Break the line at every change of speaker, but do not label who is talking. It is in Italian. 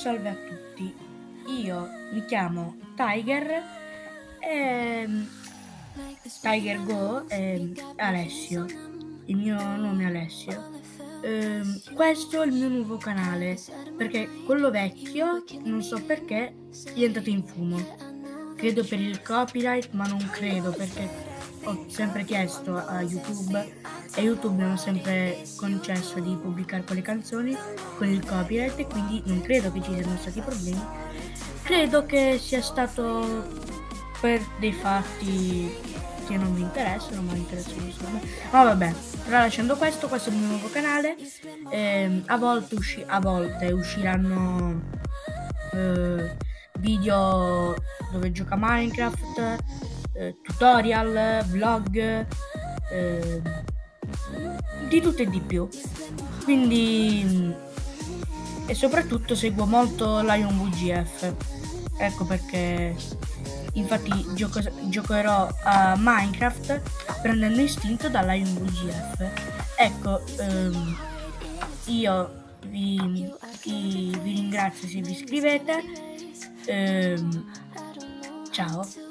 salve a tutti, io mi chiamo Tiger, ehm, Tiger Go e Alessio, il mio nome è Alessio. Questo è il mio nuovo canale, perché quello vecchio, non so perché, è entrato in fumo. Credo per il copyright, ma non credo perché ho sempre chiesto a YouTube e YouTube mi ha sempre concesso di pubblicare quelle canzoni con il copyright e quindi non credo che ci siano stati problemi. Credo che sia stato per dei fatti che non mi interessano, ma interessano solo a me. Ma vabbè, tralasciando questo è il mio nuovo canale. A volte usciranno video dove gioca Minecraft, tutorial, vlog, di tutto e di più. Quindi e soprattutto seguo molto Lion VGF. Ecco perché infatti giocherò a Minecraft prendendo istinto da Lion VGF. Ecco, io vi ringrazio se vi iscrivete. Ciao.